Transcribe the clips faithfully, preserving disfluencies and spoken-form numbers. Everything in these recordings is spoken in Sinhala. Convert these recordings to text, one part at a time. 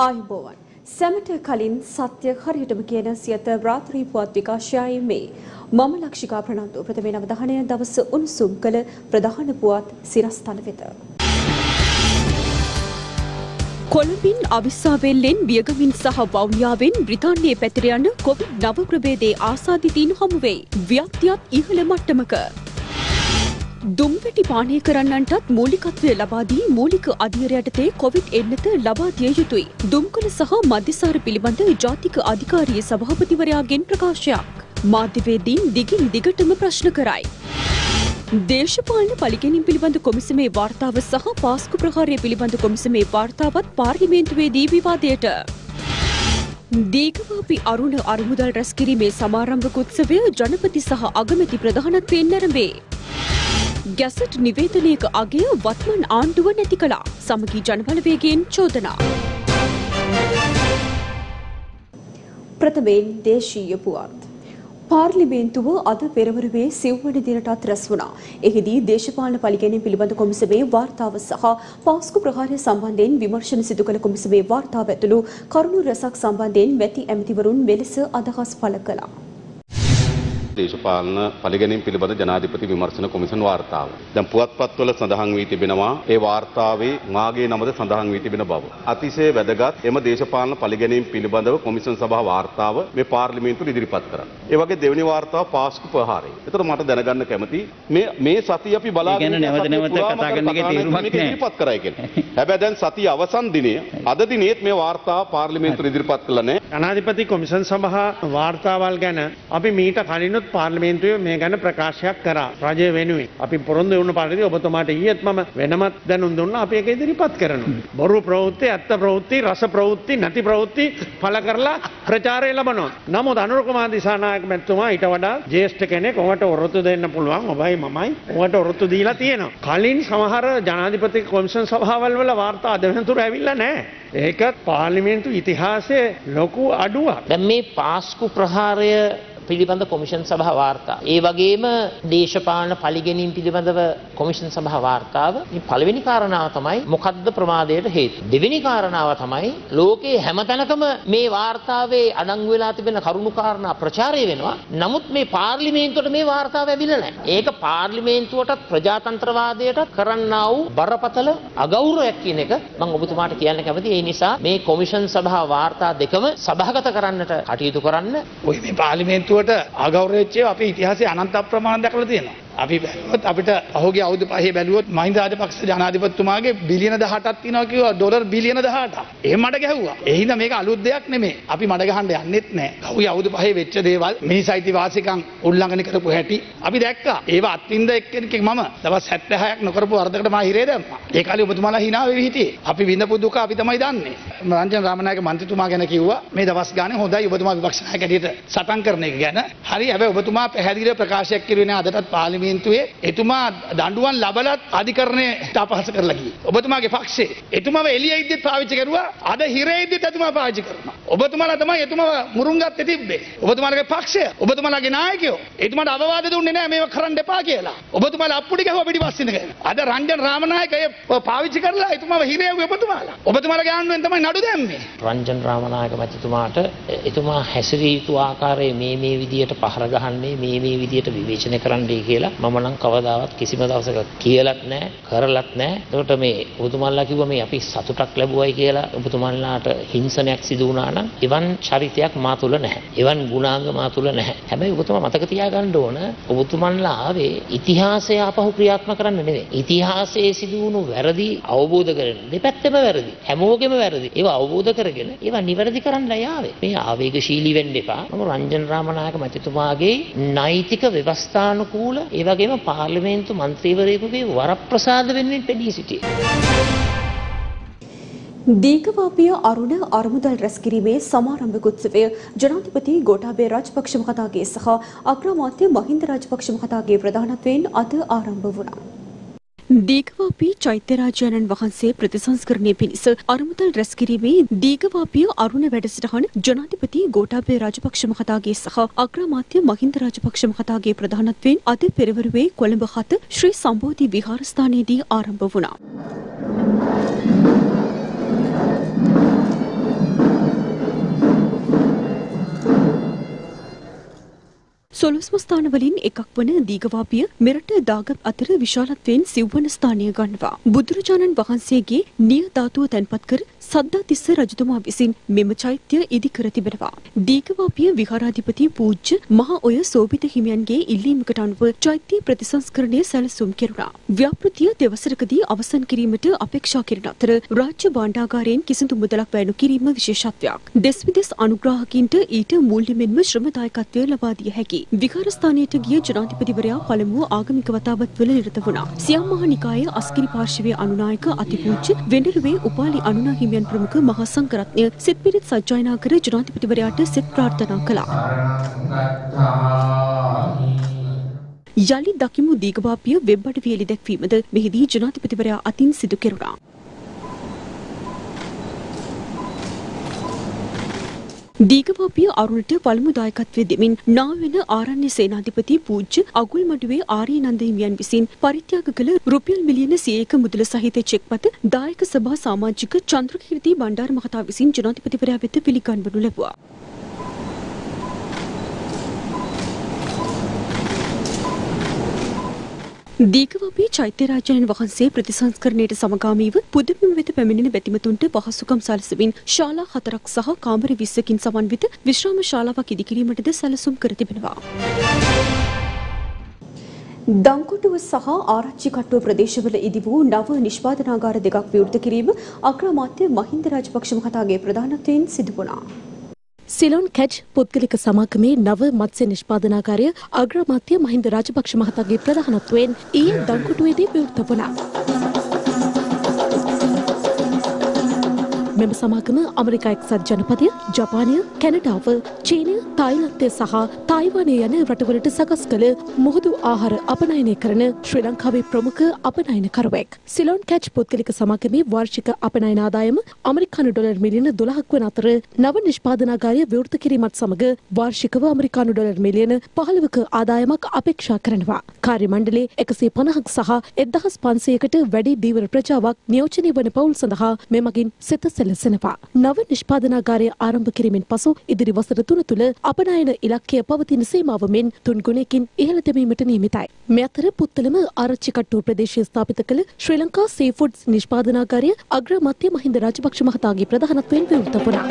ආයුබෝවන් සැමට කලින් සත්‍ය හරියටම කියන සියත රාත්‍රී පුවත් විකාශයයි මේ මම ලක්ෂිකා ප්‍රනාන්දු ප්‍රථමයෙන් අවධානය දවස උණුසුම් කළ ප්‍රධාන පුවත් සිරස්තල වෙත. කොළඹින් අවිස්සාවෙල්ලෙන් වියගමින් සහ වවුනියාවෙන් බ්‍රිතාන්‍යයේ පැතිර යන කොවිඩ් නව ප්‍රභේදයේ ආසාදිතයින් හමු වෙයි. ව්‍යාප්තියත් ඉහළ මට්ටමක. දුම්පැටි පානය කරන්නන්ටත් මූලිකත්වය ලබා දී මූලික අධීර යටතේ කොවිඩ් එන්නත ලබා දිය යුතුයි. දුම්කොළ සහ මධ්‍යසාර පිළිබඳ ජාතික අධිකාරියේ සභාපතිවරයාගෙන් ප්‍රකාශයක්. මාධ්‍යවේදීන් දිගින් දිගටම ප්‍රශ්න කරයි. දේශපාලන පළිගැනීම් පිළිබඳ කොමිසමේ වාර්තාව සහ පාස්කු ප්‍රහාරය පිළිබඳ කොමිසමේ වාර්තාවත් පාර්ලිමේන්තුවේදී විවාදයට. දීඝවාපි අරුණ අරමුදල් රැස්කිරීමේ සමාරම්භක උත්සවය ජනපති සහ අගමැති ප්‍රධානත්වයෙන් නැරඹේ. ගැසට් නිවේදනයක අගය වත්මන් ආණ්ඩුව නැති කළා. සමගී ජනබලවේගයෙන් චෝදනා. ප්‍රථමයෙන් දේශීය පුවත්. පාර්ලිමේන්තුව අද පෙරවරුවේ සිව්වන දිනටත් රැස් වුණා. එහිදී දේශපාලන පළිගැනීම් පිළිබඳ කොමිසමේ වාර්තාව සහ පාස්කු ප්‍රහාරය සම්බන්ධයෙන් විමර්ශන සිදු කළ කොමිසමේ වාර්තාව ඇතුළු කරුණු රැසක් සම්බන්ධයෙන් මැති ඇමතිවරුන් මෙලෙස අදහස් පළ කළා. දේශපාලන පළිගැනීම් පිළිබඳ ජනාධිපති විමර්ශන කොමිසම වාර්තාව. දැන් පුවත්පත්වල සඳහන් වී තිබෙනවා ඒ වාර්තාවේ මාගේ නමද සඳහන් වී තිබෙන බව. අතිශය වැදගත් එම දේශපාලන පළිගැනීම් පිළිබඳව කොමිසම් සභාව වාර්තාව මේ පාර්ලිමේන්තුවට ඉදිරිපත් කරන්න. ඒ වගේ දෙවෙනි වාර්තාව පාස්කු ප්‍රහාරය. ඒතර මට දැනගන්න කැමති මේ මේ සතිය අපි බලාගෙන නැවත නැවත කතා කරන එකේ තේරුමක් නැහැ. ඉදිරිපත් කරයි කියන්නේ. හැබැයි දැන් සතිය අවසන් දිනේ අද දිනේත් මේ වාර්තාව පාර්ලිමේන්තුවට ඉදිරිපත් කළා නැහැ. ජනාධිපති කොමිසම් සභා වාර්තාවල් ගැන අපි මීට කලින් පාර්ලිමේන්තුවේ මේ ගැන ප්‍රකාශයක් කරා රජය වෙනුවෙන්. අපි පොරොන්දු වුණ පරිදි ඔබතුමාට ඊයේත් මම වෙනමත් දැනුම් දුන්නා. අපි ඒක ඉදිරිපත් කරනවා. බොරු ප්‍රවෘත්ති, ඇත්ත ප්‍රවෘත්ති, රස ප්‍රවෘත්ති, නැති ප්‍රවෘත්ති පළ කරලා ප්‍රචාරය ලබනවා. නමුත් අනුර කුමාර දිසානායක මැතිතුමා ඊට වඩා ජ්‍යෙෂ්ඨ කෙනෙක්. ඔබට ඔරොත්තු දෙන්න පුළුවන්. ඔබයි මමයි ඔබට ඔරොත්තු දීලා තියෙනවා. කලින් සමහර ජනාධිපති කොමිසම් සභාවල් වල වාර්තා අද වෙනතුරු ඇවිල්ලා නැහැ. ඒකත් පාර්ලිමේන්තු ඉතිහාසයේ ලොකු අඩුවක්. දැන් මේ පාස්කු ප්‍රහාරය පිළිබඳ කොමිෂන් සභා වාර්තා. ඒ වගේම දේශපාලන පළිගැනීම් පිළිබඳව කොමිෂන් සභා වාර්තාව. මේ පළවෙනි කාරණාව තමයි මොකද්ද ප්‍රමාදයට හේතුව. දෙවෙනි කාරණාව තමයි ලෝකේ හැමතැනකම මේ වාර්තාවේ අඩංගු වෙලා තිබෙන කරුණු කාරණා ප්‍රචාරය වෙනවා. නමුත් මේ පාර්ලිමේන්තුවට මේ වාර්තාව ඇවිල්ලා නැහැ. ඒක පාර්ලිමේන්තුවටත් ප්‍රජාතන්ත්‍රවාදයටත් කරන්නා වූ බරපතල අගෞරවයක් කියන එක මම ඔබතුමාට කියන්න කැමතියි. ඒ නිසා මේ කොමිෂන් සභා වාර්තා දෙකම සභාගත කරන්නට කටයුතු කරන්න. ඔය මේ පාර්ලිමේන්තු අගෞරවච්චය අපේ ඉතිහාසයේ අනන්ත අප්‍රමාණ දැකලා තියෙනවා. අපි බැලුවොත් අපිට අහෝගේ අවුරුදු පහේ බැලුවොත් මහින්ද රාජපක්ෂ ජනාධිපතිතුමාගේ බිලියන දහඅටක් තියෙනවා කිව්වා ඩොලර් බිලියන දහඅටක්. එහෙම මඩ ගැහුවා. ඒ හින්දා මේක අලුත් දෙයක් නෙමෙයි. අපි මඩ ගහන්න යන්නෙත් නැහැ. කවුයි අවුරුදු පහේ වෙච්ච දේවල් මිනිස් අයිතිවාසිකම් උල්ලංඝනය කරපු හැටි අපි දැක්කා. ඒවා අත්විඳ එක්කෙනෙක් මම දවස් හැත්තෑහයක් නොකරපු වරදකට මම හිරේ දැම්මා. ඒ කාලේ ඔබතුමාලා hina වෙවි හිටියේ. අපි විඳපු දුක අපි තමයි දන්නේ. රංජන් රාමනායක මන්ත්‍රීතුමා ගැන කිව්වා මේ දවස් ගානේ හොඳයි ඔබතුමා විපක්ෂ නායක හැටියට සටන් කරන එක ගැන. හරි. හැබැයි ඔබතුමා පැහැදිලිව ප්‍රකාශයක් කරුවේ නැහැ අදටත් පාර්ලිමේන්තුවේ. එතුමා දඬුවම් ලබලත් අධිකරණයට අපහාස කරලා ගියේ. ඔබතුමාගේ පක්ෂේ එතුමාව එළිය ඉද්දිත් පාවිච්චි කරුවා. අද හිරේ ඉද්දිත් එතුමා පාවිච්චි කරනවා. ඔබතුමාලා තමයි එතුමාව මුරුංගත්තේ තිබ්බේ. ඔබතුමාලගේ පක්ෂය, ඔබතුමාලගේ නායකයෝ එතුමාට අවවාද දුන්නේ නැහැ මේව කරන්න එපා කියලා. ඔබතුමාලා අප්පුඩි ගැහුවා පිටිපස්සින් ඉඳගෙන. අද රංජන් රාමනායක ඒ පාවිච්චි කරලා එතුමාව හිරේ යවුවේ ඔබතුමාලා. ඔබතුමාලගේ ආණ්ඩුවෙන් තමයි නඩු දැම්මේ. රංජන් රාමනායක මැතිතුමාට එතුමා හැසිරිය යුතු ආකාරයේ මේ මේ විදියට පහර ගහන්නේ මේ මේ විදියට විවේචනය කරන්නයි කියලා මම නම් කවදාවත් කිසිම දවසක කියලත් නැහැ කරලත් නැහැ. ඒකට මේ ඔබතුමාලා කිව්වා මේ අපි සතුටක් ලැබුවයි කියලා. ඔබතුමාලාට හිංසනයක් සිදු වුණා නම් එවන් චරිතයක් මා තුල නැහැ. එවන් ගුණාංග මා තුල නැහැ. හැබැයි ඔබතුමා මතක තියාගන්න ඕන ඔබතුමාලා ආවේ ඉතිහාසය අපහු ක්‍රියාත්මක කරන්න නෙවෙයි. ඉතිහාසයේ සිදු වුණු වැරදි අවබෝධ කරගෙන දෙපැත්තම වැරදි. හැමෝගෙම වැරදි. ඒවා අවබෝධ කරගෙන ඒවා නිවැරදි කරන්නයි ආවේ. මේ ආවේගශීලී වෙන්න එපා. මම රංජන් රාමනායක මැතිතුමාගේ නෛතික ව්‍යවස්ථානුකූල ඒ වගේම පාර්ලිමේන්තු මන්ත්‍රීවරයෙකුගේ වරප්‍රසාද වෙනුවෙන් පෙනී සිටියේ. දීඝවාපිය අරුණ අරමුදල් රැස්කිරීමේ සමාරම්භක උත්සවය ජනාධිපති ගෝඨාභය රාජපක්ෂ මහතාගේ සහ අග්‍රාමාත්‍ය මහින්ද රාජපක්ෂ මහතාගේ ප්‍රධානත්වයෙන් අද ආරම්භ වුණා. දීඝවාපී චෛත්‍යරාජානන් වහන්සේ ප්‍රතිසංස්කරණය පිණිස අරමුදල් රැස්කිරීමේ දීඝවාපිය අරුණ වැඩසටහන ජනාධිපති ගෝඨාභය රාජපක්ෂ මහතාගේ සහ අග්‍රාමාත්‍ය මහින්ද රාජපක්ෂ මහතාගේ ප්‍රධානත්වයෙන් අද පෙරවරුවේ කොළඹ හත ශ්‍රී සම්බෝධි විහාරස්ථානයේදී ආරම්භ වුණා. සොළොස්ම ස්ථානවලින් එකක් වන දීඝවාපිය මෙරට දාගත් අතර විශාලත්වයෙන් සිව්වන ස්ථානය ගන්නවා. බුදුරජාණන් වහන්සේගේ නිය ධාතුව තැන්පත් කර සද්ධාතිස්ස රජතුමා විසින් මෙම චෛත්‍ය ඉදි කර තිබෙනවා. දීඝවාපිය විහාරාධිපති පූජ්‍ය මහා ඔය සෝභිත හිමියන්ගේ ඉල්ලීමකට අනුව චෛත්‍ය ප්‍රතිසංස්කරණය සැලසුම් කෙරුණා. ව්‍යාපෘතිය දෙවසරකදී අවසන් කිරීමට අපේක්ෂා කෙරෙන අතර රාජ්‍ය භාණ්ඩාගාරයෙන් කිසිදු මුදලක් වැය නොකිරීම විශේෂත්වයක්. දෙස් විදෙස් අනුග්‍රාහකින්ට ඊට මූල්‍ය මෙන්ම ශ්‍රමදායකත්වය ලබා දිය හැකියි. විහාරස්ථානයට ගිය ජනාධිපතිවරයා පළමුව ආගමික වතාවත්වල නිරත වුණා. සියම් මහා නිකායේ අස්කිරි පාර්ශවයේ අනුනායක අතිපූජ්‍ය වෙඬරුවේ උපාලි අනුනා හිමියන් ප්‍රමුඛ මහා සංඝරත්නය සිත් පිරිත් සජ්ජායනා කර ජනාධිපතිවරයාට සිත ප්‍රාර්ථනා කළා. යලි දකිමු දීඝවාපිය වෙබ් අඩවිය එළි දැක්වීමද මෙහිදී ජනාධිපතිවරයා අතින් සිදු කෙරුණා. දීඝවාපිය අරුණට පළමු දායකත්වයේ දෙමින් නාවෙන ආරණ්‍ය සේනාධිපති පූජ්‍ය අගුල්මඩුවේ ආර්යනන්ද හිමියන් විසින් පරිත්‍යාග කළ රුපියල් මිලියන සියයක මුදල සහිත චෙක්පත දායක සභා සමාජික චන්ද්‍රකීර්ති බණ්ඩාර මහතා විසින් ජනාධිපතිවරයා වෙත පිළිගන්වනු ලැබුවා. දීඝවාපී චෛත්‍යරාජයන් වහන්සේ ප්‍රතිසංස්කරණයට සමගාමීව පුදුම වෙත පැමිණෙන බැතිමතුන්ට පහසුකම් සැලසෙමින් ශාලා හතරක් සහ කාමර විස්සකින් සමන්විත විශ්‍රාම ශාලාවක් ඉදිකිරීමටද සැලසුම් කර තිබෙනවා. දංකොටුව සහ ආරච්චිකට්ටුව ප්‍රදේශවල ඉදි වූ නව නිෂ්පාදනාගාර දෙකක් විවෘත කිරීම අග්‍රාමාත්‍ය මහින්ද රාජපක්ෂ මහතාගේ ප්‍රධානත්වයෙන් සිදු වුණා. සිලොන් කැච් පුද්ගලික සමාගමේ නව මත්ස්‍ය නිෂ්පාදනාගාරය අග්‍රාමාත්‍ය මහින්ද රාජපක්ෂ මහතාගේ ප්‍රධානත්වයෙන් ඊයේ දංකොටුවේදී විවෘත වුණා. මෙම සමාගම ඇමරිකා එක්සත් ජනපදය, ජපානය, කැනඩාව, චීනය, තායිලන්තය සහ තායිවානය යන රටවලට සකස් කළ මුහුදු ආහාර අපනයනය කරන ශ්‍රී ලංකාවේ ප්‍රමුඛ අපනයනකරුවෙක්. සිලොන් කැච් පුද්ගලික සමාගමේ වාර්ෂික අපනයන ආදායම ඇමරිකානු ඩොලර් මිලියන දොළහක් වන අතර නව නිෂ්පාදනාගාරය විවෘත කිරීමත් සමග වාර්ෂිකව ඇමරිකානු ඩොලර් මිලියන පහළොවක ආදායමක් අපේක්ෂා කරනවා. කාර්ය මණ්ඩලයේ එකසිය පනහක් සහ එක්දහස් පන්සියයකට වැඩි දීවර ප්‍රජාවක් නියෝජනය වන පවුල් සඳහා මෙමගින් සිත සැලසෙනවා. නව නිෂ්පාදනාගාරය ආරම්භ කිරීමෙන් පසු ඉදිරි වසර තුන තුළ අපනයන ඉලක්කය පවතින සීමාව මෙන් තුන් ගුණයකින් ඉහළ තැබීමට නියමිතයි. මේ අතර පුත්තලම ආරච්චිකට්ටුව ප්‍රදේශයේ ස්ථාපිත කළ ශ්‍රී ලංකා සී ෆුඩ්ස් නිෂ්පාදනාගාරය අග්‍රාමාත්‍ය මහින්ද රාජපක්ෂ මහතාගේ ප්‍රධානත්වයෙන් විවෘත වුණා.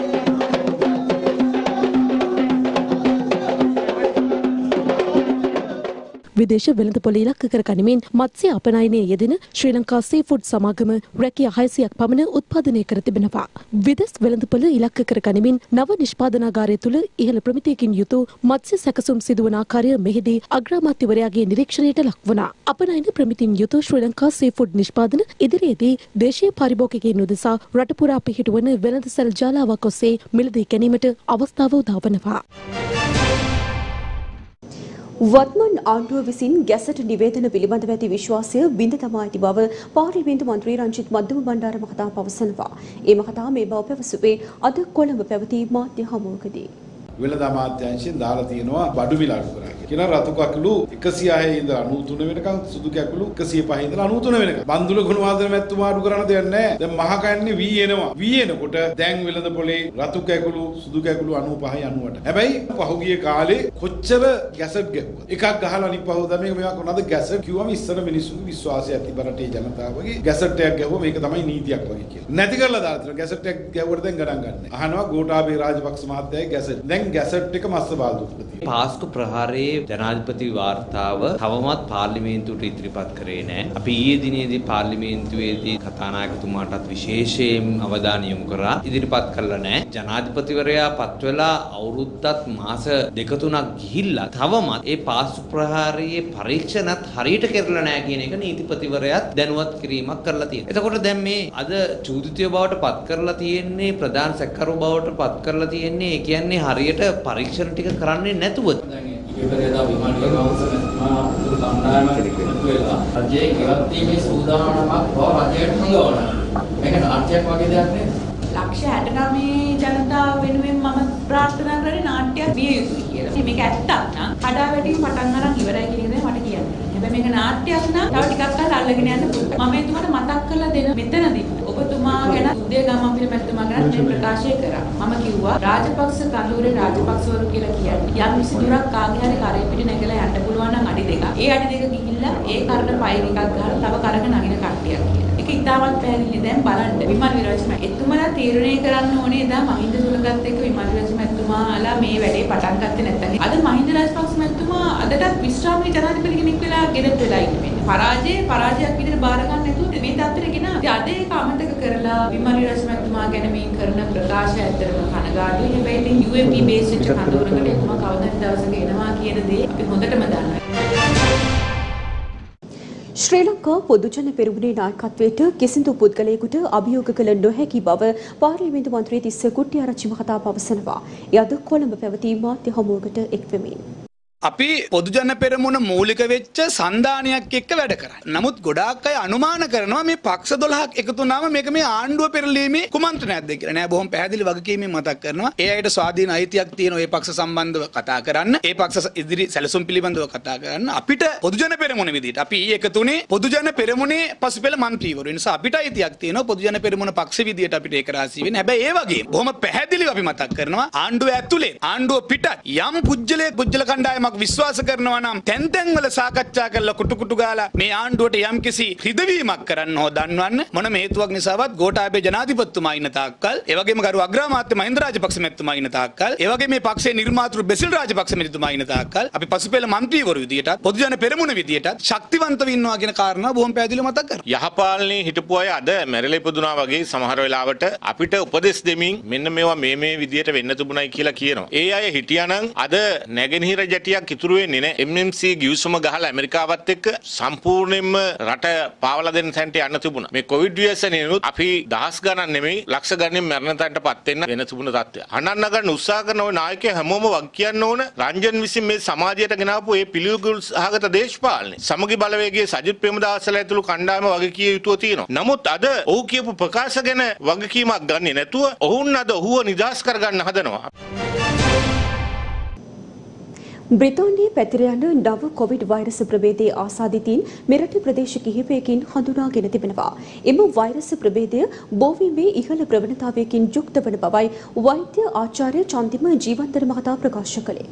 විදේශ වෙළඳපොළ ඉලක්ක කර ගනිමින් මත්ස්‍ය අපනයනයේ යෙදෙන ශ්‍රී ලංකා සී ෆුඩ් සමාගම රැකියා හයසියක් පමණ උත්පාදනය කර තිබෙනවා. විදේශ වෙළඳපොළ ඉලක්ක කර ගනිමින් නව නිෂ්පාදනාගාරය තුළ ඉහළ ප්‍රමිතියකින් යුතු මත්ස්‍ය සැකසුම් සිදුවන ආකාරය මෙහිදී අග්‍රාමාත්‍යවරයාගේ නිරීක්ෂණයට ලක් වුණා. අපනයන ප්‍රමිතින් යුතු ශ්‍රී ලංකා සී ෆුඩ් නිෂ්පාදන ඉදිරියේදී දේශීය පාරිභෝගිකයන් උදෙසා රට පුරා පිහිටුවන වෙළඳසැල් ජාලාවක් ඔස්සේ මිලදී ගැනීමට අවස්ථාව උදා වනවා. වත්මන් ආණ්ඩුව විසින් ගැසට් නිවේදන පිළිබඳව ඇති විශ්වාසය බිඳ තමා ඇති බව පාර්ලිමේන්තු මන්ත්‍රී රංජිත් මද්දුම බණ්ඩාර මහතා පවසනවා. ඒ මහතා මේ බව පැවසුවේ අද කොළඹ පැවති මාධ්‍ය හමුවකදී. වෙළඳ අමාත්‍යාංශයෙන් දාලා තියෙනවා බඩු මිල අඩු කරා කියලා. කියන රතු කකුළු එකසිය හය ඉඳලා අනූතුන වෙනකන් සුදු කකුළු එකසිය පහ ඉඳලා අනූතුන වෙනකන්. බන්දුල ගුණවාදන මැතිතුමා අඩු කරන්න දෙයක් නැහැ. දැන් මහ කන්නේ වී එනවා. වී එනකොට දැන් වෙළඳ පොලේ රතු කකුළු සුදු කකුළු අනූ පහයි අනූ අටයි. හැබැයි පහුගිය කාලේ කොච්චර ගැසට් ගැහුවා. එකක් ගහලා අනිත් පහුව දැන් මේක මේවා කොනද ගැසට් කිව්වම ඉස්සර මිනිස්සුන්ගේ විශ්වාසය ඇති බරටේ ජනතාවගේ ගැසට් එකක් ගැහුවා මේක තමයි නීතියක් වගේ කියලා. නැති කරලා දාලා තියෙනවා. ගැසට් එකක් ගැහුවට දැන් ගණන් ගන්න. අහනවා ගෝඨාභය රාජපක්ෂ මහත්තයාගේ ගැසට්. දැන් ගැසට් එක මස්ස බාල්දුපති. පාස්කු ප්‍රහාරයේ ජනාධිපති වාර්තාව තවමත් පාර්ලිමේන්තුවට ඉදිරිපත් කරේ නැහැ. අපි ඊයේ දිනේදී පාර්ලිමේන්තුවේදී කතානායකතුමාටත් විශේෂයෙන් අවධානය යොමු කරා. ඉදිරිපත් කළා නැහැ. ජනාධිපතිවරයා පත් වෙලා අවුරුද්දක් මාස දෙක තුනක් ගිහිල්ලා තවමත් ඒ පාස්කු ප්‍රහාරයේ පරීක්ෂණත් හරියට කරලා නැහැ කියන එක නීතිපතිවරයාත් දැනුවත් කිරීමක් කරලා තියෙනවා. එතකොට දැන් මේ අද චූදිතය බවට පත් කරලා තියෙන්නේ ප්‍රධාන සැකකරු බවට පත් කරලා තියෙන්නේ ඒ කියන්නේ හරියට පරීක්ෂණ ටික කරන්නේ නැතුව දැන් ඉතිපරේදා විමානීය කවුන්සිල් මා දුරු සම්මානයක් වෙලා රජයේ ගෙවත් දීමේ සූදානමක් බව රජයට හංගවනවා. මේක නාට්‍යයක් වගේ දෙයක් නේද? ලක්ෂ හැට නවය ජනතාව වෙනුවෙන් මම ප්‍රාර්ථනා කරන්නේ නාට්‍යයක් විය යුතුයි කියලා. මේක ඇත්තක් නම් කඩාවැටීම් පටන් අරන් ඉවරයි කියන එක මට කියන්න. හැබැයි මේක නාට්‍යයක් නම් තව ටිකක් කල් අල්ලගෙන යන්න පුළුවන්. මම එතුමාට මතක් කරලා දෙන මෙතනදී ඔබ ඔබතුමා ගැන උදේ ගමන් පිළිමැතුමා ගැන මේ ප්‍රකාශය කරා. මම කිව්වා රාජපක්ෂ කඳවුරේ රාජපක්ෂවරු කියලා කියන්නේ යම් කිසි දුරක් කාගේ හරි කරේ පිට නැගලා යන්න පුළුවන් නම් අඩි දෙකක්. ඒ අඩි දෙක ගිහිල්ලා ඒ කරට පයින් එකක් ගහලා තව කරක නගින කට්ටියක් කියලා. ඒක ඉතාමත් පැහැදිලි. දැන් බලන්න විමල් විරාජ්ම එතුමලා තීරණය කරන්න ඕනේ දා මහින්ද සුලගත් එක්ක විමල් විරාජ්ම එතුමාලා මේ වැඩේ පටන් ගත්තේ නැත්නම් අද මහින්ද රාජපක්ෂ මැතිතුමා අදටත් විශ්‍රාමී ජනාධිපති කෙනෙක් වෙලා ගෙදරට වෙලා ඉන්නේ. පරාජය පරාජයක් විදිහට බාර ගන්න නැතුව මේ තත්ත්වෙට ගෙන අද ඒක අමතක කරලා විමල් විරාජ්ම එතුමා ගැන මේ කරන ප්‍රකාශය ඇත්තටම කනගාටුයි. හැබැයි ඉතින් යූ එම් පී බේස් වෙච්ච කඳවුරකට එතුමා කවදාද දවසක එනවා කියන දේ අපි හොඳටම දන්නවා. ශ්‍රී ලංකා පොදුජන පෙරමුණේ නායකත්වයට කිසිදු පුද්ගලයෙකුට අභියෝග කළ නොහැකි බව පාර්ලිමේන්තු මන්ත්‍රී තිස්ස කුට්ටිආරච්චි මහතා පවසනවා. එය අද කොළඹ පැවති මාධ්‍ය හමුවකට එක්වෙමින් අපි පොදුජන පෙරමුණ මූලික වෙච්ච සන්ධානයක් එක්ක වැඩ කරන්නේ. නමුත් ගොඩාක් අය අනුමාන කරනවා මේ පක්ෂ දොළහක් එකතු වුණාම මේක මේ ආණ්ඩුව පෙරලීමේ කුමන්ත්‍රණයක්ද කියලා. නෑ බොහොම පැහැදිලි වගකීමෙන් මතක් කරනවා. ඒ අයට ස්වාධීන අයිතියක් තියෙනවා මේ පක්ෂ සම්බන්ධව කතා කරන්න. ඒ පක්ෂ ඉදිරි සැලසුම් පිළිබඳව කතා කරන්න. අපිට පොදුජන පෙරමුණ විදිහට අපි එකතු වුණේ පොදුජන පෙරමුණේ පසුපෙළ മന്ത്രിවරු. ඒ නිසා අපිට අයිතියක් තියෙනවා පොදුජන පෙරමුණ පක්ෂ විදිහට අපිට ඒක රාශී වෙන්න. හැබැයි ඒ වගේම බොහොම පැහැදිලිව අපි මතක් කරනවා ආණ්ඩුව ඇතුලේ ආණ්ඩුව පිටත් යම් පුජ්‍යලයේ පුජ්‍යල කණ්ඩායමක් විශ්වාස කරනවා නම් තැන් තැන් වල සාකච්ඡා කරලා කුටු කුටු ගාලා මේ ආණ්ඩුවට යම්කිසි රිදවීමක් කරන්න හෝ දන්වන්න මොනම හේතුවක් නිසාවත් ගෝඨාභය ජනාධිපතිතුමා ඉන්න තාක්කල් ඒ වගේම ගරු අග්‍රාමාත්‍ය මහින්ද රාජපක්ෂ මැතිතුමා ඉන්න තාක්කල් ඒ වගේම මේ පක්ෂයේ නිර්මාතෘ බෙසිල් රාජපක්ෂ මැතිතුමා ඉන්න තාක්කල් අපි පසුපෙළ മന്ത്രിවරු විදියටත් පොදුජන පෙරමුණ විදියටත් ශක්තිවන්තව ඉන්නවා කියන කාරණා බොහොම පැහැදිලිව මතක් කරනවා. යහපාලනේ හිටපු අය අද මැරෙලා ඉපදුනා වගේ සමහර වෙලාවට අපිට උපදෙස් දෙමින් මෙන්න මේවා මේ මේ විදියට වෙන්න තිබුණයි කියලා කියනවා. ඒ අය හිටියානම් අද නැගෙනහිර ජැටියක් ඉතුරු වෙන්නේ නැහැ. එම් එම් සී ගිවිසුම ගහලා ඇමරිකාවත් එක්ක සම්පූර්ණයෙන්ම රට පාවලා දෙන්න තැනට යන්න තිබුණා. මේ කොවිඩ් ව්‍යසනයනොත් අපි දහස් ගණන් නෙමෙයි ලක්ෂ ගණන් මරණ තැනටපත් වෙන්න වෙන තිබුණ තත්ත්වය. අනන්න ගන්න උත්සාහ කරන ওই නායකයෝ හැමෝම වක් කියන්න ඕන රංජන් විසින් මේ සමාජයට ගෙනාවු මේ පිළිකුල් සහගත දේශපාලනේ. සමගි බලවේගයේ සජිත් ප්‍රේමදාසලා ඇතුළු කණ්ඩායම වගකිය යුතුව තියෙනවා. නමුත් අද ඔහු කියපු ප්‍රකාශ ගැන වගකීමක් ගන්නේ නැතුව ඔවුන් අද ඔහුව නිදහස් කරගන්න හදනවා. බ්‍රිතාන්‍යයේ පැතිර යන නව කොවිඩ් වෛරස් ප්‍රභේදයේ ආසාදිතයින් මෙරට ප්‍රදේශ කිහිපයකින් හඳුනාගෙන තිබෙනවා. එම වෛරස් ප්‍රභේදය බෝවීමේ ඉහළ ප්‍රවණතාවයකින් යුක්ත වන බවයි වෛද්‍ය ආචාර්ය චන්දිම ජීවන්තර මහතා ප්‍රකාශ කළේ.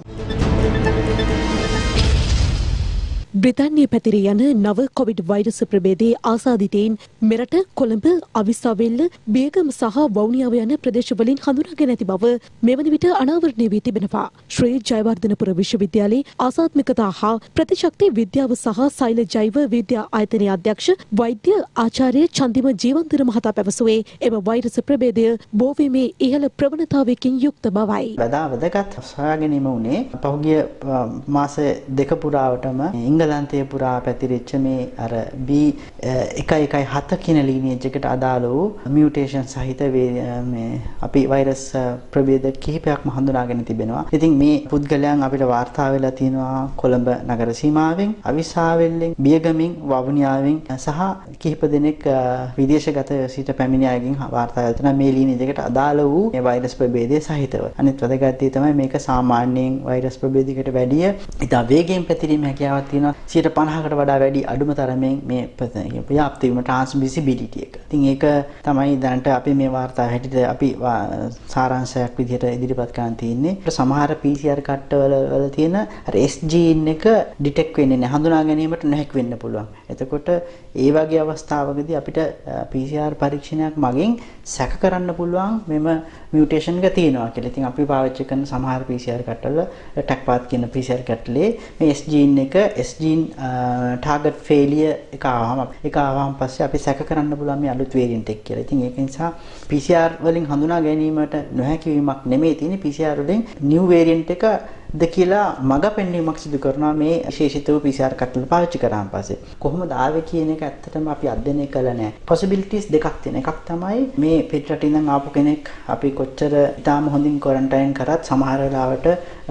බ්‍රිතාන්‍යයේ පැතිර යන නව කොවිඩ් වෛරස් ප්‍රභේදයේ ආසාදිතයින් මෙරට කොළඹ අවිස්සාවෙල්ල බේගම සහ වවුනියාව යන ප්‍රදේශවලින් හඳුනාගෙන ඇති බව මෙවන විට අනාවරණය වී තිබෙනවා. ශ්‍රී ජයවර්ධනපුර විශ්වවිද්‍යාලයේ ආසාත්මිකතා හා ප්‍රතිශක්ති විද්‍යාව සහ සෛල ජෛව විද්‍යා ආයතනයේ අධ්‍යක්ෂ වෛද්‍ය ආචාර්ය චන්දිම ජීවන්තර මහතා පැවසුවේ එම වෛරස් ප්‍රභේදය බෝවීමේ ඉහළ ප්‍රවණතාවයකින් යුක්ත බවයි. වඩා වැදගත් සොයා ගැනීම වුණේ පහුගිය මාස දෙක පුරාවටම එංගලන්තයේ පුරා පැතිරිච්ච මේ අර බී එකයි එකයි හත කියන ලීනියේජ් එකට අදාළ වූ මියුටේෂන් සහිත මේ අපි වෛරස් ප්‍රභේද කිහිපයක්ම හඳුනාගෙන තිබෙනවා. ඉතින් මේ පුද්ගලයන් අපිට වාර්තා වෙලා තියෙනවා කොළඹ නගර සීමාවෙන්, අවිස්සාවෙල්ලෙන්, බියගමින්, වවුනියාවෙන් සහ කිහිප දෙනෙක් විදේශගත සිට පැමිණි අයගෙන් වාර්තා වෙලා තියෙනවා මේ ලීනියේජ් එකට අදාළ වූ මේ වෛරස් ප්‍රභේදයේ සහිතව. අනිත් වැදගත් දේ තමයි මේක සාමාන්‍යයෙන් වෛරස් ප්‍රභේදයකට වැඩිය ඉතා වේගයෙන් පැතිරීමේ හැකියාවක් තියෙනවා. සියයට පනහකට වඩා වැඩි අඩුම තරමෙන් මේ ව්‍යාප්ති වීම ට්‍රාන්ස්මිසිබිලිටි එක. ඉතින් ඒක තමයි දැනට අපි මේ වාර්තාව හැටියට අපි සාරාංශයක් විදිහට ඉදිරිපත් කරන්න තියෙන්නේ. සමහර පී සී ආර් කට්ටවල වල තියෙන අර එස් ජීන් එක ඩිටෙක්ට් වෙන්නේ නැහැ. හඳුනා ගැනීමට නොහැකි වෙන්න පුළුවන්. එතකොට ඒ වගේ අවස්ථාවකදී අපිට පී සී ආර් පරීක්ෂණයක් මගින් සැක කරන්න පුළුවන් මෙම මියුටේෂන් එක තියෙනවා කියලා. ඉතින් අපි පාවිච්චි කරන සමහර පී සී ආර් කට්ටවල ටැක්පාත් කියන පී සී ආර් කට්ටලේ මේ එස් ජීන් එක එස් ජීන් ටාගට් ෆේලියර් එක ආවම ඒක ආවම පස්සේ අපි සැක කරන්න පුළුවන් මේ අලුත් වේරියන්ට් එක කියලා. ඉතින් ඒක නිසා පී සී ආර් වලින් හඳුනා ගැනීමට නොහැකි වීමක් නෙමෙයි තියෙන්නේ. පී සී ආර් වලින් නිව් වේරියන්ට් එක ද කියලා මඟ පෙන්වීමක් සිදු කරනවා මේ විශේෂිත වූ පී සී ආර් කට්ටල පාවිච්චි කරාන් පස්සේ. කොහොමද ආවේ කියන එක ඇත්තටම අපි අධ්‍යයනය කළා නෑ. possibilities දෙකක් තියෙනවා. එකක් තමයි මේ පිටරට ඉඳන් ආපු කෙනෙක් අපි කොච්චර ඉතාම හොඳින් ක්වොරන්ටයින් කරත් සමහර වෙලාවට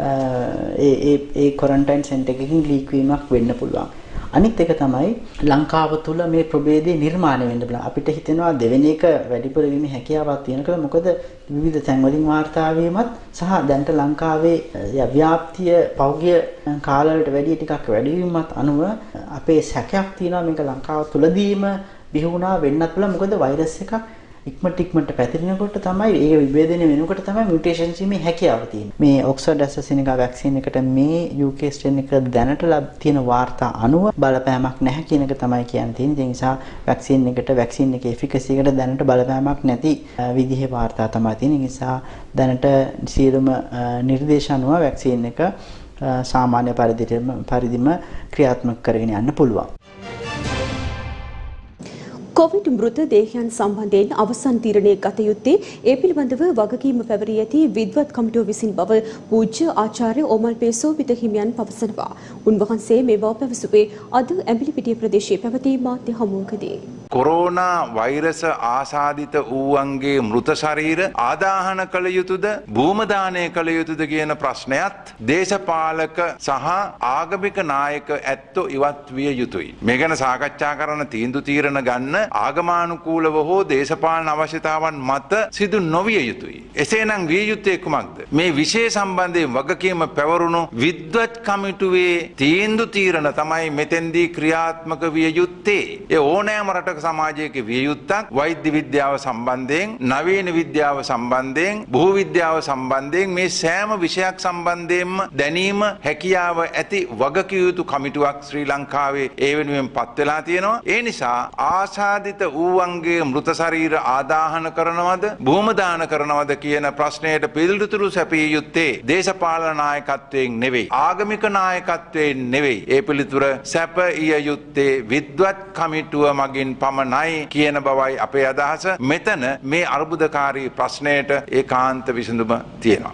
ඒ ඒ ඒ ක්වොරන්ටයින් සෙන්ටර් එකකින් ලීක් වීමක් වෙන්න පුළුවන්. අනිත් එක තමයි ලංකාව තුල මේ ප්‍රභේදය නිර්මාණය වෙන්න බලන අපිට හිතෙනවා දෙවෙනි එක වැඩිපුර වීමේ හැකියාවක් තියෙනවා. මොකද විවිධ තැන් වලින් වාර්තා වීමත් සහ දැන්ට ලංකාවේ ව්‍යාප්තිය පෞද්ගලිය කාලවලට වැඩි ටිකක් වැඩි වීමත් අනුව අපේ සැකයක් තියෙනවා මේක ලංකාව තුලදීම බිහි වුණා වෙන්නත් පුළුවන්. මොකද වෛරස් එකක් ඉක්මනට ඉක්මනට පැතිරෙනකොට තමයි ඒ විභේදනය වෙනකොට තමයි මියුටේෂන්ස් වීමේ හැකියාව තියෙන්නේ. මේ ඔක්ස්ෆර්ඩ් ඇස්ට්‍රාසෙනිකා වැක්සින් එකට මේ යූ කේ ස්ට්‍රේන් එක දැනට ලබ තියෙන වාර්තා අනුව බලපෑමක් නැහැ කියන එක තමයි කියන්න තියෙන්නේ. ඒ නිසා වැක්සින් එකට වැක්සින් එකේ එෆිකසි එකට දැනට බලපෑමක් නැති විදිහේ වාර්තා තමයි තියෙන්නේ. ඒ නිසා දැනට සියලුම නිර්දේශ අනුව වැක්සින් එක සාමාන්‍ය පරිදිම පරිදිම ක්‍රියාත්මක කරගෙන යන්න පුළුවන්. කොවිඩ් මෘතදේහයන් සම්බන්ධයෙන් අවසන් තීරණය ගත යුත්තේ ඒ පිළිබඳව වගකීම පැවරී ඇති විද්වත් කමිටුව විසින් බව පූජ්‍ය ආචාර්ය ඕමල් පේසෝවිත හිමියන් පවසනවා. උන්වහන්සේ මේ බව පැවසුවේ අද ඇඹිලිපිටිය ප්‍රදේශයේ පැවති මාධ්‍ය හමුවකදී. කොරෝනා වෛරස ආසාදිත වූවන්ගේ මෘත ශරීර ආදාහන කළ යුතුද භූමදානය කළ යුතුද කියන ප්‍රශ්නයත් දේශපාලක සහ ආගමික නායක ඇත්තෝ ඉවත් විය යුතුයි. මේ ගැන සාකච්ඡා කරන තීන්දුව තීරණ ගන්න ආගමානුකූලව හෝ දේශපාලන අවශ්‍යතාවන් මත සිදු නොවිය යුතුයි. එසේනම් විය යුත්තේ කුමක්ද? මේ විෂය සම්බන්ධයෙන් වගකීම පැවරුණු විද්වත් කමිටුවේ තීන්දුව තීරණ තමයි මෙතෙන්දී ක්‍රියාත්මක විය යුත්තේ. ඒ ඕනෑම රටක සමාජයක විය යුත්තක් වෛද්‍ය විද්‍යාව සම්බන්ධයෙන් නවීන විද්‍යාව සම්බන්ධයෙන් භූ විද්‍යාව සම්බන්ධයෙන් මේ සෑම විෂයක් සම්බන්ධයෙන්ම දැනීම හැකියාව ඇති වගකිය යුතු කමිටුවක් ශ්‍රී ලංකාවේ ඒ වෙනුවෙන් පත් වෙලා තියෙනවා. ඒ නිසා ආසාදිත වූවන්ගේ මෘත ශරීර ආදාහන කරනවද භූමදාන කරනවද කියන ප්‍රශ්නයට පිළිතුරු සැපිය යුත්තේ දේශපාලන නායකත්වයෙන් නෙවෙයි ආගමික නායකත්වයෙන් නෙවෙයි. ඒ පිළිතුර සැපිය යුත්තේ විද්වත් කමිටුව මගින් පමණයි කියන බවයි අපේ අදහස. මෙතන මේ අර්බුදකාරී ප්‍රශ්නයට ඒකාන්ත විසඳුම තියෙනවා.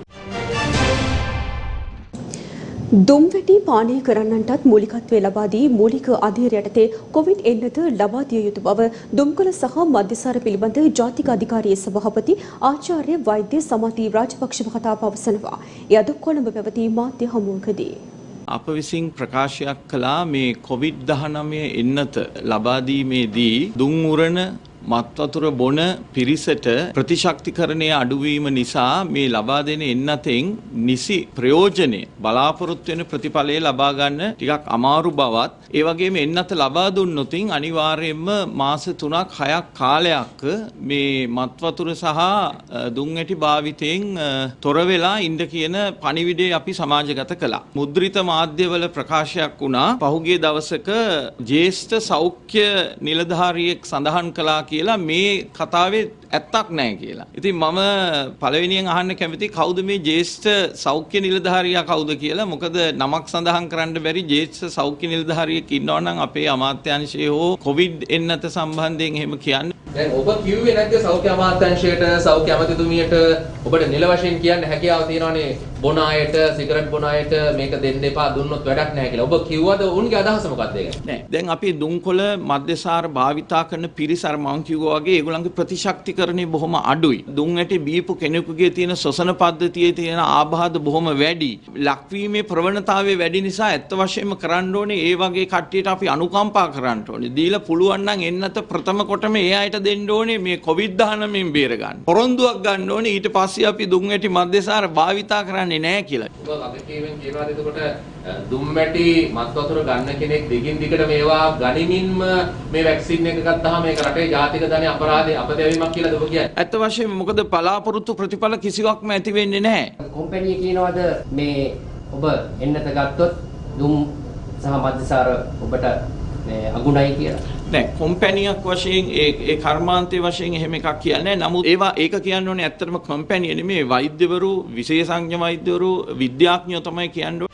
දුම්වැටි පානය කරන්නන්ටත් මූලිකත්වය ලබා දී මූලික අධීර යටතේ කොවිඩ් එන්නත ලබා දිය යුතු බව දුම්කල සහ මධ්‍යසාර පිළිබඳ ජාතික අධිකාරියේ සභාපති ආචාර්ය වෛද්‍ය සමති රාජපක්ෂ මහතා පවසනවා. එය අද කොළඹ පැවති මාධ්‍ය හමුවකදී අප විසින් ප්‍රකාශයක් කළා මේ කොවිඩ් දහනවය එන්නත ලබා දීමේදී දුම් උරන මත්වතුර බොන පිරිසට ප්‍රතිශක්තිකරණය අඩුවීම නිසා මේ ලබා දෙන එන්නතෙන් නිසි ප්‍රයෝජනය බලාපොරොත්තු වෙන ප්‍රතිඵලය ලබා ගන්න ටිකක් අමාරු බවත් ඒ වගේම එන්නත ලබා දුන්නොතින් අනිවාර්යයෙන්ම මාස තුනක් හයක් කාලයක් මේ මත්වතුර සහ දුම් ඇටි භාවිතයෙන් තොර වෙලා ඉන්න කියන පණිවිඩය අපි සමාජගත කළා. මුද්‍රිත මාධ්‍යවල ප්‍රකාශයක් වුණා පහුගිය දවසක ජ්‍යෙෂ්ඨ සෞඛ්‍ය නිලධාරියෙක් සඳහන් කළා කියලා මේ කතාවේ ඇත්තක් නැහැ කියලා. ඉතින් මම පළවෙනියෙන් අහන්න කැමති කවුද මේ ජ්‍යෙෂ්ඨ සෞඛ්‍ය නිලධාරියා කවුද කියලා. මොකද නමක් සඳහන් කරන්න බැරි ජ්‍යෙෂ්ඨ සෞඛ්‍ය නිලධාරියෙක් ඉන්නවා නම් අපේ අමාත්‍යාංශයේ හෝ කොවිඩ් එන්නත සම්බන්ධයෙන් එහෙම කියන්නේ. දැන් ඔබ කිව්වේ නැද්ද සෞඛ්‍ය අමාත්‍යාංශයට සෞඛ්‍ය අමාත්‍යතුමියට ඔබට නිල වශයෙන් කියන්න හැකියාව තියෙනවානේ බොන අයට සිගරට් බොන අයට මේක දෙන්න එපා දුන්නොත් වැඩක් නැහැ කියලා. ඔබ කිව්වද උන්ගේ අදහස මොකක්ද ඒක? නෑ. දැන් අපි දුම්කොළ මධ්‍යසාර භාවිතා කරන පිරිස අර මම කිව්වා වගේ ඒගොල්ලන්ගේ ප්‍රතිශක්තිකරණය බොහොම අඩුයි. දුම් ඇටි බීපු කෙනෙකුගේ තියෙන ශ්වසන පද්ධතියේ තියෙන ආබාධ බොහොම වැඩි. ලක්වීමේ ප්‍රවණතාවය වැඩි නිසා ඇත්ත වශයෙන්ම කරන්න ඕනේ ඒ වගේ කට්ටියට අපි අනුකම්පා කරන්න ඕනේ. දීලා පුළුවන් නම් එන්නත ප්‍රථම කොටම ඒ අයට දෙන්න ඕනේ මේ කොවිඩ් දහනවයෙන් බේර ගන්න. පොරොන්දුවක් ගන්න ඕනේ ඊට පස්සේ අපි දුම් ඇටි මධ්‍යසාර භාවිතා කරන්නේ නැහැ කියලා. ඔබ අගකීමෙන් කියනවාද එතකොට දුම් ඇටි මත් වතුර ගන්න කෙනෙක් දිගින් දිගට මේවා ගනිමින්ම මේ වැක්සින් එක ගත්තාම මේක රටේ ජාතික ධනය අපරාධේ අපදැවීමක් කියලාද ඔබ කියන්නේ? ඇත්ත වශයෙන්ම මොකද බලාපොරොත්තු ප්‍රතිඵල කිසිවක්ම ඇති වෙන්නේ නැහැ. කොම්පැනි කියනවාද මේ ඔබ එන්නත ගත්තොත් දුම් සහ මධ්‍යසාර ඔබට මේ අගුණයි කියලා? නෑ කොම්පැනියක් වශයෙන් ඒ ඒ කර්මාන්තයේ වශයෙන් එහෙම එකක් කියන්නේ නැහැ. නමුත් ඒවා ඒක කියන්න ඕනේ ඇත්තටම කොම්පැනි නෙමෙයි වෛද්‍යවරු විශේෂඥ වෛද්‍යවරු විද්‍යාඥයෝ තමයි කියන්නේ.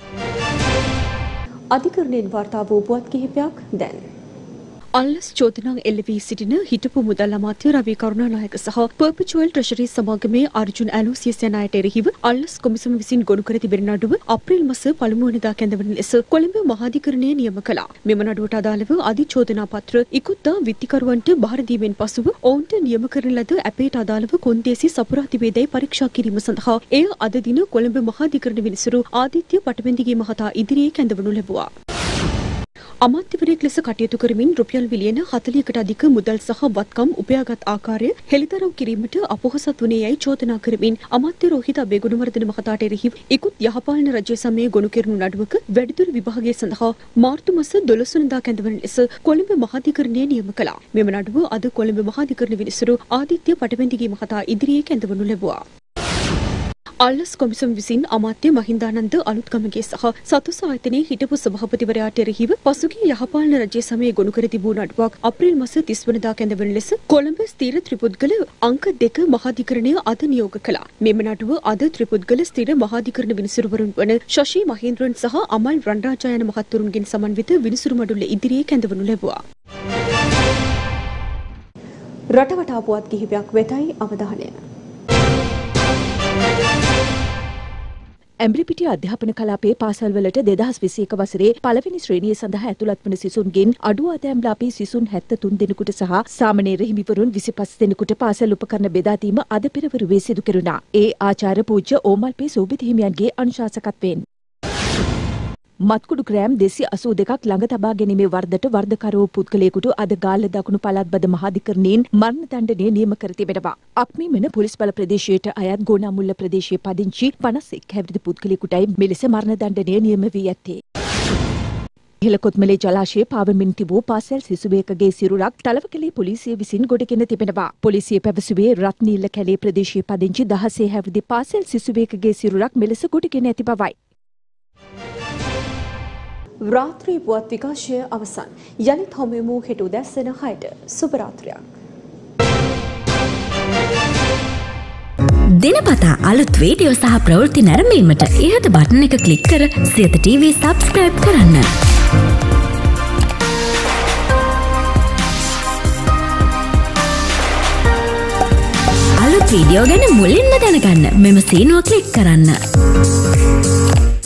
අධිකරණයෙන් වාර්තා වූ පුවත් කිහිපයක් දැන්. අල්ලස් චෝදනාව එල්ල වී සිටින හිටපු මුදල් අමාත්‍ය රවී කරුණානායක සහ පර්පචුවල් ට්‍රෙෂරි සමාගමේ අර්ජුන් ඇලෝසියස් යන අයට එරෙහිව අල්ලස් කොමිසම විසින් ගොනු කර තිබෙන නඩුව අප්‍රේල් මාස පළමු වනදා කැඳවන ලෙස කොළඹ මහාධිකරණය නියම කළා. මෙම නඩුවට අදාළව අධිචෝදනා පත්‍ර ඉක්ුත්දා විත්තිකරුවන්ට බාර දීමෙන් පසුව ඔවුන්ට නියම කරන ලද ඇපේට අදාළව කොන්දේසි සපුරා තිබේදැයි පරීක්ෂා කිරීම සඳහා එය අද දින කොළඹ මහාධිකරණ විනිසුරු ආදිත්‍ය පටබැඳිගේ මහතා ඉදිරියේ කැඳවනු ලැබුවා. අමාත්‍යවරයෙක් ලෙස කටයුතු කරමින් රුපියල් මිලියන හතළිහකට අධික මුදල් සහ වත්කම් උපයාගත් ආකාරය හෙළිදරව් කිරීමට අපොහසත් වුණේ යයි චෝදනා කරමින් අමාත්‍ය රෝහිත අබේගුණවර්ධන මහතාට එරෙහිව ඉකුත් යහපාලන රජය සමයේ ගොනු කෙරුණු නඩුවක වැඩිදුර විභාගය සඳහා මාර්තු මාස දොළොස් වෙනිදා කැඳවන ලෙස කොළඹ මහාධිකරණය නියම කළා. මෙම නඩුව අද කොළඹ මහාධිකරණ විනිසුරු ආදිත්‍ය පටවැන්දිගේ මහතා ඉදිරියේ කැඳවනු ලැබුවා. අල්ලස් කොමිසම් විසින් අමාත්‍ය මහින්දානන්ද අලුත්ගමගේ සහ සතුස ආයතනයේ හිටපු සභාපතිවරයාට එරෙහිව පසුගිය යහපාලන රජය සමයේ ගොනු කර තිබූ නඩුවක් අප්‍රේල් මාස තිස් වෙනිදා කැඳවන ලෙස කොළඹ ස්ථීර ත්‍රිපුද්ගල අංක දෙක මහාධිකරණය අද නියෝග කළා. මෙම නඩුව අද ත්‍රිපුද්ගල ස්ථීර මහාධිකරණ විනිසුරුවරුන් වන ශෂී මහේන්ද්‍රන් සහ අමල් රණරාජා යන මහත්වරුන්ගෙන් සමන්විත විනිසුරු මඩුල්ල ඉදිරියේ කැඳවනු ලැබුවා. රටවට ආපුවත් කිහිපයක් වෙතයි අවධානය. ඇම්බ්‍රිපිටිය අධ්‍යාපන කලාපයේ පාසල්වලට දෙදහස් විසි එක වසරේ පළවෙනි ශ්‍රේණිය සඳහා ඇතුළත් වන සිසුන්ගෙන් අඩු ආදායම් ලාභී සිසුන් හැත්තෑ තුන් දෙනෙකුට සහ සාමණේර හිමිවරුන් විසිපස් දෙනෙකුට පාසල් උපකරණ බෙදා දීම අද පෙරවරුවේ සිදු කෙරුණා. ඒ ආචාර්ය පූජ්‍ය ඕමල්පේ සෝබිත හිමියන්ගේ අනුශාසකත්වයෙන්. මත්කුඩු ග්‍රෑම් දෙසිය අසූ දෙකක් ළඟ තබා ගැනීමේ වරදට වරදකරු පුද්ගලයෙකුට අද ගාල්ල දකුණු පළාත්බද මහාධිකරණයෙන් මරණ දණ්ඩනය නියම කර තිබෙනවා. අක්මීමන පොලිස් බල ප්‍රදේශයට අයත් ගෝනාමුල්ල ප්‍රදේශයේ පදිංචි පනස් එක් හැවිරිදි පුද්ගලයෙකුටයි මෙලෙස මරණ දණ්ඩනය නියම වී ඇත්තේ. ඉහළකොත්මලේ ජලාශයේ පාවෙමින් තිබූ පාසල් සිසුවෙකුගේ සිරුරක් තලවකැලේ පොලිසිය විසින් ගොඩගෙන තිබෙනවා. පොලිසිය පැවසුවේ රත්නීල්ල කැලේ ප්‍රදේශයේ පදිංචි දහසේ හැවිරිදි පාසල් සිසුවෙකුගේ සිරුරක් මෙලෙස ගොඩගෙන ඇති බවයි. රාත්‍රී පුවත් විකාශය අවසන්. යලිත් හමුවෙමු හෙට උදැස්සන හයට. සුබ රාත්‍රියක්. දිනපතා අලුත් වීඩියෝ සහ ප්‍රවෘත්ති නැරඹීමට ඉහත බටන් එක ක්ලික් කර සියත ටීවී සබ්ස්ක්‍රයිබ් කරන්න. අලුත් වීඩියෝ ගැන මුලින්ම දැනගන්න මෙම සීනුව ක්ලික් කරන්න.